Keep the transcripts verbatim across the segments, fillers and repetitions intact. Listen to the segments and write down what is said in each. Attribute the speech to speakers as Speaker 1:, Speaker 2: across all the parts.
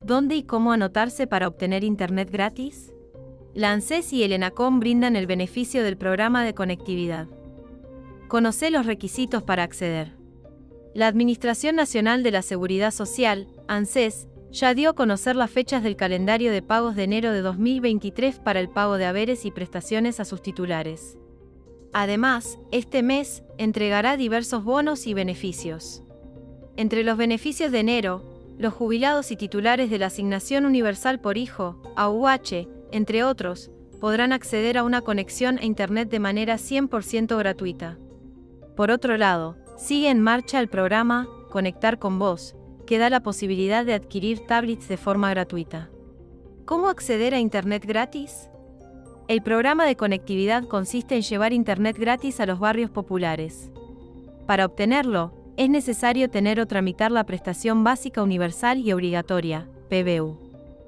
Speaker 1: ¿Dónde y cómo anotarse para obtener Internet gratis? La ANSES y el ENACOM brindan el beneficio del programa de conectividad. Conoce los requisitos para acceder. La Administración Nacional de la Seguridad Social, ANSES, ya dio a conocer las fechas del calendario de pagos de enero de dos mil veintitrés para el pago de haberes y prestaciones a sus titulares. Además, este mes entregará diversos bonos y beneficios. Entre los beneficios de enero, los jubilados y titulares de la Asignación Universal por Hijo, A U H, entre otros, podrán acceder a una conexión a Internet de manera cien por ciento gratuita. Por otro lado, sigue en marcha el programa Conectar con Vos, que da la posibilidad de adquirir tablets de forma gratuita. ¿Cómo acceder a Internet gratis? El programa de conectividad consiste en llevar Internet gratis a los barrios populares. Para obtenerlo, es necesario tener o tramitar la Prestación Básica Universal y Obligatoria, P B U.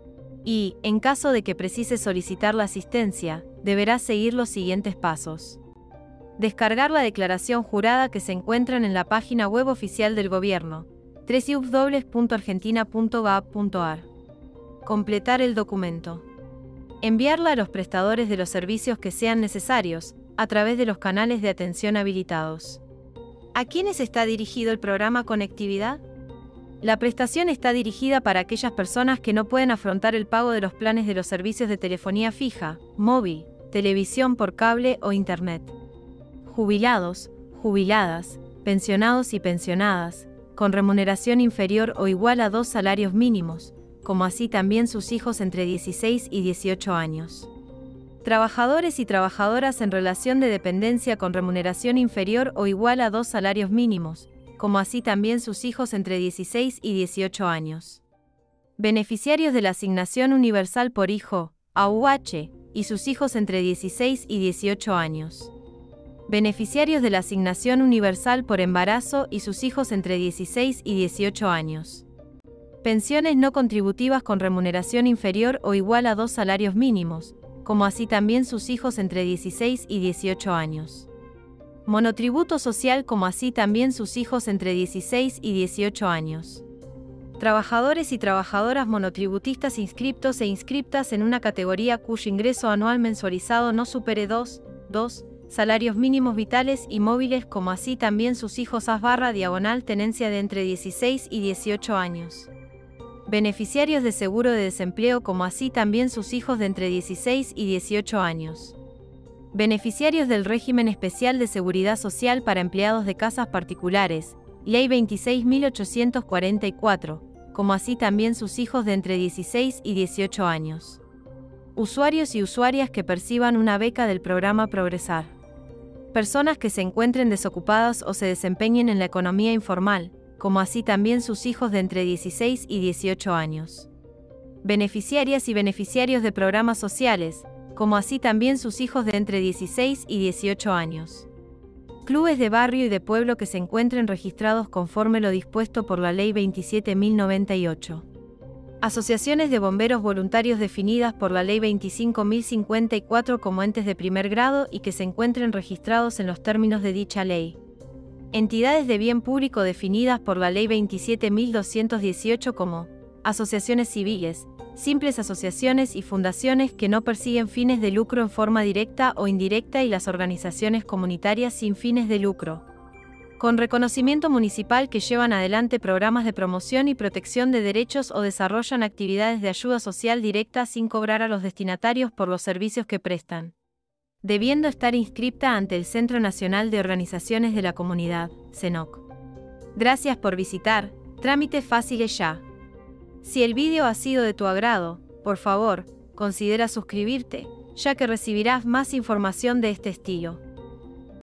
Speaker 1: Y, en caso de que precise solicitar la asistencia, deberá seguir los siguientes pasos. Descargar la declaración jurada que se encuentran en la página web oficial del Gobierno, doble u doble u doble u punto argentina punto gov punto ar. Completar el documento. Enviarla a los prestadores de los servicios que sean necesarios, a través de los canales de atención habilitados. ¿A quiénes está dirigido el programa Conectividad? La prestación está dirigida para aquellas personas que no pueden afrontar el pago de los planes de los servicios de telefonía fija, móvil, televisión por cable o Internet. Jubilados, jubiladas, pensionados y pensionadas, con remuneración inferior o igual a dos salarios mínimos, como así también sus hijos entre dieciséis y dieciocho años. Trabajadores y trabajadoras en relación de dependencia con remuneración inferior o igual a dos salarios mínimos, como así también sus hijos entre dieciséis y dieciocho años. Beneficiarios de la Asignación Universal por Hijo, A U H, y sus hijos entre dieciséis y dieciocho años. Beneficiarios de la Asignación Universal por Embarazo y sus hijos entre dieciséis y dieciocho años. Pensiones no contributivas con remuneración inferior o igual a dos salarios mínimos, como así también sus hijos entre dieciséis y dieciocho años. Monotributo social como así también sus hijos entre dieciséis y dieciocho años. Trabajadores y trabajadoras monotributistas inscriptos e inscriptas en una categoría cuyo ingreso anual mensualizado no supere dos, dos salarios mínimos vitales y móviles como así también sus hijos as barra diagonal tenencia de entre dieciséis y dieciocho años. Beneficiarios de seguro de desempleo como así también sus hijos de entre dieciséis y dieciocho años. Beneficiarios del régimen especial de seguridad social para empleados de casas particulares, Ley veintiséis mil ochocientos cuarenta y cuatro, como así también sus hijos de entre dieciséis y dieciocho años. Usuarios y usuarias que perciban una beca del programa Progresar. Personas que se encuentren desocupadas o se desempeñen en la economía informal, como así también sus hijos de entre dieciséis y dieciocho años. Beneficiarias y beneficiarios de programas sociales, como así también sus hijos de entre dieciséis y dieciocho años. Clubes de barrio y de pueblo que se encuentren registrados conforme lo dispuesto por la Ley veintisiete mil noventa y ocho. Asociaciones de bomberos voluntarios definidas por la Ley veinticinco mil cincuenta y cuatro como entes de primer grado y que se encuentren registrados en los términos de dicha ley. Entidades de bien público definidas por la Ley veintisiete mil doscientos dieciocho como asociaciones civiles, simples asociaciones y fundaciones que no persiguen fines de lucro en forma directa o indirecta y las organizaciones comunitarias sin fines de lucro, con reconocimiento municipal que llevan adelante programas de promoción y protección de derechos o desarrollan actividades de ayuda social directa sin cobrar a los destinatarios por los servicios que prestan, debiendo estar inscripta ante el Centro Nacional de Organizaciones de la Comunidad, CENOC. Gracias por visitar, trámites fáciles ya. Si el vídeo ha sido de tu agrado, por favor, considera suscribirte, ya que recibirás más información de este estilo.